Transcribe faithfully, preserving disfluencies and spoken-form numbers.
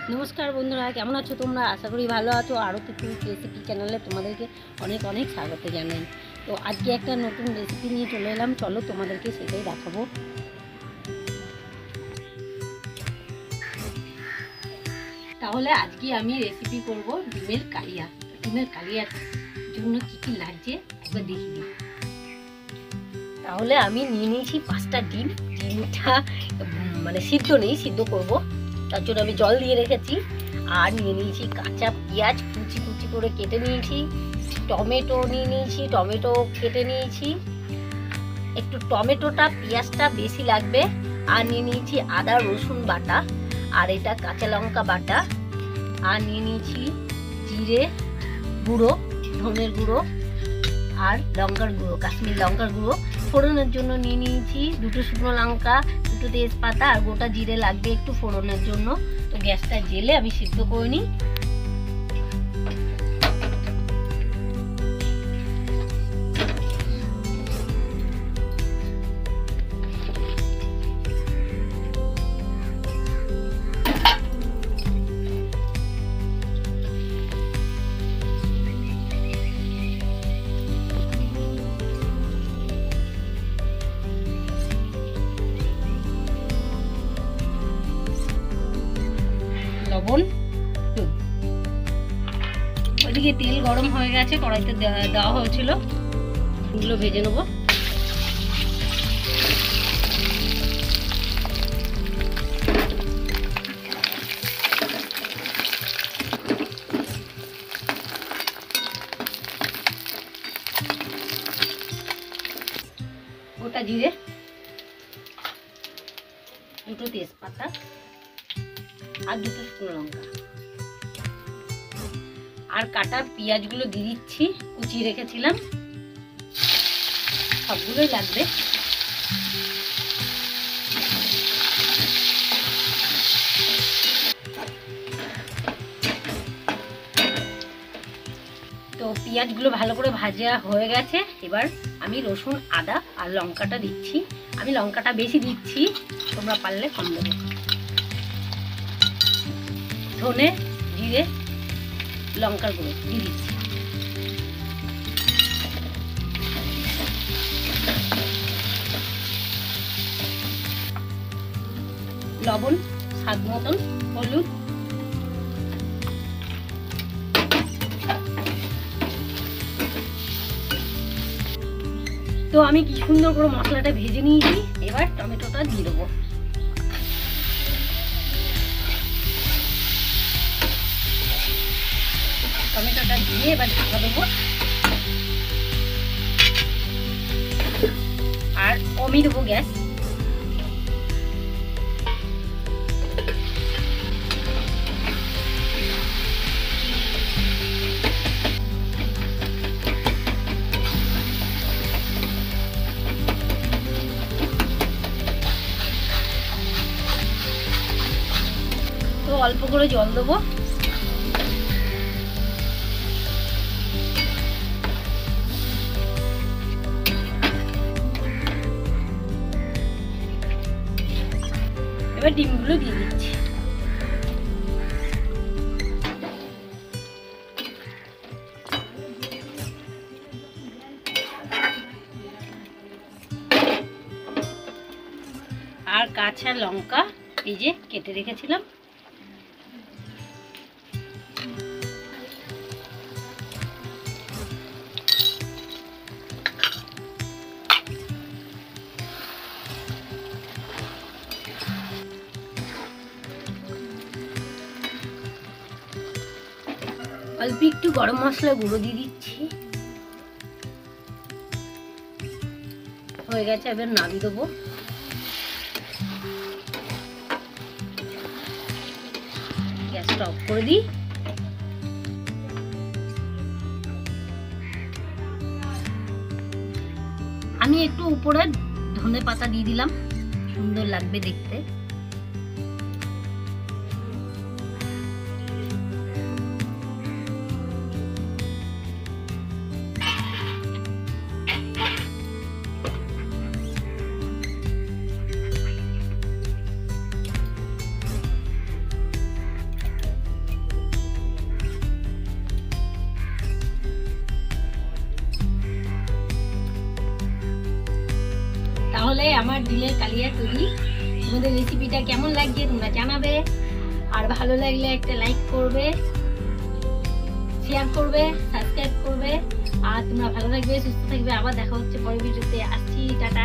नमस्कार बंधुरा केमन आछो तोमरा आशा करी भालो आछो। आरो किछु रेसिपि चैनेले तोमादेरके अनेक अनेक स्वागत जानाई। तो आज के एक नतून रेसिपि निये चले एलाम, चलो तोमादेरके सेटाई देखाबो। ताहले आजके आमी रेसिपि करब डिमेर कालिया। डिमेर कालियार जोन्नो कि कि लागछे एकबार देखिए दिई। ताहले आमी निये निয়েছি पाँचटा ডিম। ডিমটা মানে সিদ্ধ নেই, সিদ্ধ করব তার জন্য আমি জল দিয়ে রেখেছি। আর নিয়ে নিয়েছি কাঁচা পেঁয়াজ কুচি কুচি করে কেটে নিয়েছি, টমেটো নিয়ে নিয়েছি, টমেটো কেটে নিয়েছি, একটু টমেটোটা পেঁয়াজটা বেশি লাগবে। আর নিয়ে নিয়েছি আদা রসুন বাটা, আর এটা কাঁচা লঙ্কা বাটা, আর নিয়ে নিয়েছি জিরে গুঁড়ো, ধনের গুঁড়ো আর লঙ্কার গুঁড়ো, কাশ্মীর লঙ্কার গুঁড়ো। ফোড়নের জন্য নিয়ে নিয়েছি দুটো শুকনো লঙ্কা, দুটো তেজপাতা আর গোটা জিরে লাগবে একটু ফোড়নের জন্য। তো গ্যাসটা জেলে আমি সিদ্ধ করে নিই। লবণ, ওইদিকে তেল গরম হয়ে গেছে, কড়াইতে দেওয়া হয়েছিল, এগুলো ভেজে নেব। গোটা জিরে, দুটো তেজপাতা আর দুটো শুকনো লঙ্কা আর কাটা পেঁয়াজগুলো দিয়ে দিচ্ছি, কুচিয়ে রেখেছিলাম, সবগুলোই লাগবে। তো পেঁয়াজগুলো ভালো করে ভাজা হয়ে গেছে। এবার আমি রসুন আদা আর লঙ্কাটা দিচ্ছি। আমি লঙ্কাটা বেশি দিচ্ছি, তোমরা পারলে কম দেবে। ধনে জিরে লঙ্কার গুঁড়ো দিয়ে দিচ্ছি। লবণ স্বাদ মতন, হলুদ, তো আমি কি সুন্দর করে মশলাটা ভেজে নিয়েছি। এবার টমেটোটা দিয়ে দেবো। টমেটোটা দিয়ে এবার ঢাকা দেবো আর কমিয়ে দেবো গ্যাস। তো অল্প করে জল দেবো। এবার ডিমগুলো দিয়ে দিচ্ছি। আর কাঁচা লঙ্কা এই যে কেটে রেখেছিলাম। অল্প একটু গরম মশলা গুঁড়ো দিয়ে দিচ্ছি। হয়ে গেছে, এবার নামিয়ে দেবো। গ্যাসটা অফ করে দিই। আমি একটু উপরে ধনে পাতা দিয়ে দিলাম, সুন্দর লাগবে দেখতে। তাহলে আমার ডিমের কালিয়া তৈরি। তোমাদের রেসিপিটা কেমন লাগছে তোমরা জানাবে, আর ভালো লাগলে একটা লাইক করবে, শেয়ার করবে, সাবস্ক্রাইব করবে। আর তোমরা ভালো থাকবে, সুস্থ থাকবে। আবার দেখা হচ্ছে পরের ভিডিওতে। আসছি, টাটা।